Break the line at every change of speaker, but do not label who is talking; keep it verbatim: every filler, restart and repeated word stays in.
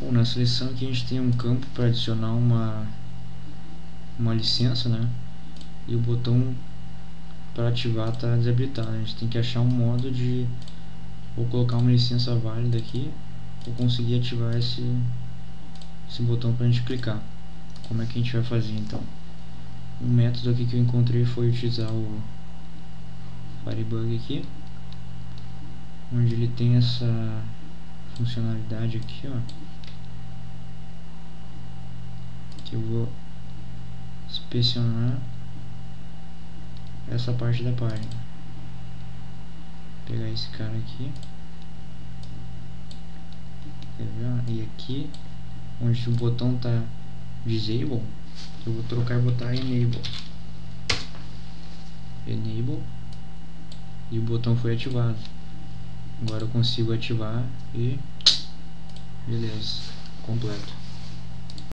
Bom, na seleção aqui a gente tem um campo para adicionar uma uma licença, né? E o botão para ativar está desabilitado. A gente tem que achar um modo de ou colocar uma licença válida aqui ou conseguir ativar esse esse botão para a gente clicar. Como é que a gente vai fazer então? Um método aqui que eu encontrei foi utilizar o Firebug aqui, onde ele tem essa funcionalidade aqui, ó, que eu vou inspecionar essa parte da página. Vou pegar esse cara aqui, quer ver? E aqui onde o botão tá disable, eu vou trocar e botar enable. Enable, e o botão foi ativado. Agora eu consigo ativar e beleza, completo.